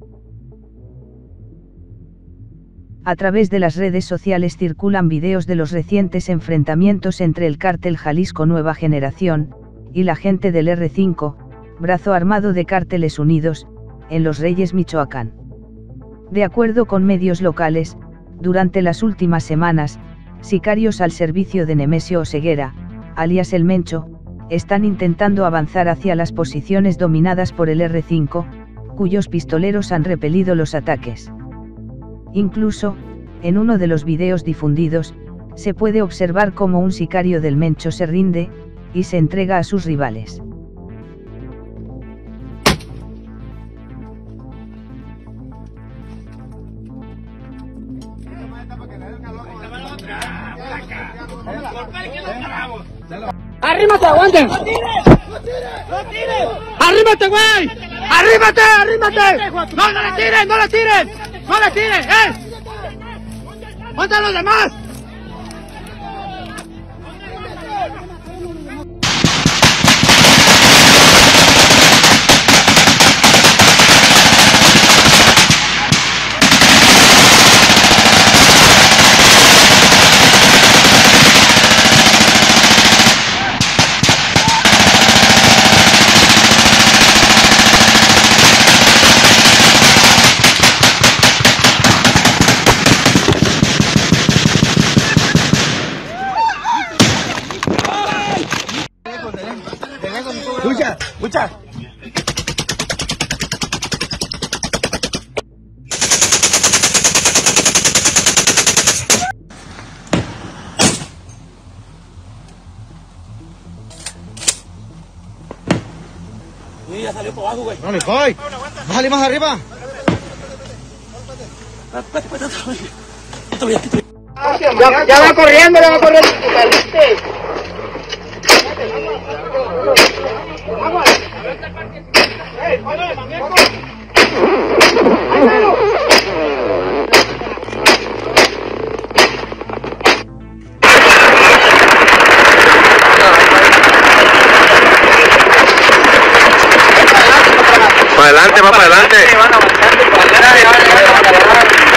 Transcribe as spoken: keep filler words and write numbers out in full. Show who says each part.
Speaker 1: A través de las redes sociales circulan videos de los recientes enfrentamientos entre el cártel Jalisco Nueva Generación y la gente del erre cinco, brazo armado de Cárteles Unidos, en Los Reyes, Michoacán. De acuerdo con medios locales, durante las últimas semanas, sicarios al servicio de Nemesio Oseguera, alias El Mencho, están intentando avanzar hacia las posiciones dominadas por el erre cinco, cuyos pistoleros han repelido los ataques. Incluso, en uno de los videos difundidos, se puede observar cómo un sicario del Mencho se rinde, y se entrega a sus rivales.
Speaker 2: ¡Arrímate, aguante! ¡No tires! ¡No tires! ¡No tires! ¡Arrímate, güey! ¡Arrímate, arrímate! ¡No, no le tires, no le tires! ¡No le tires, eh! ¡Ponte a los demás!
Speaker 3: Escucha, escucha.
Speaker 4: Sí, ya salió por abajo, güey.
Speaker 3: No le voy. Bájale más arriba.
Speaker 2: Ya, ya va corriendo, ya va corriendo.
Speaker 5: Para adelante, va para adelante.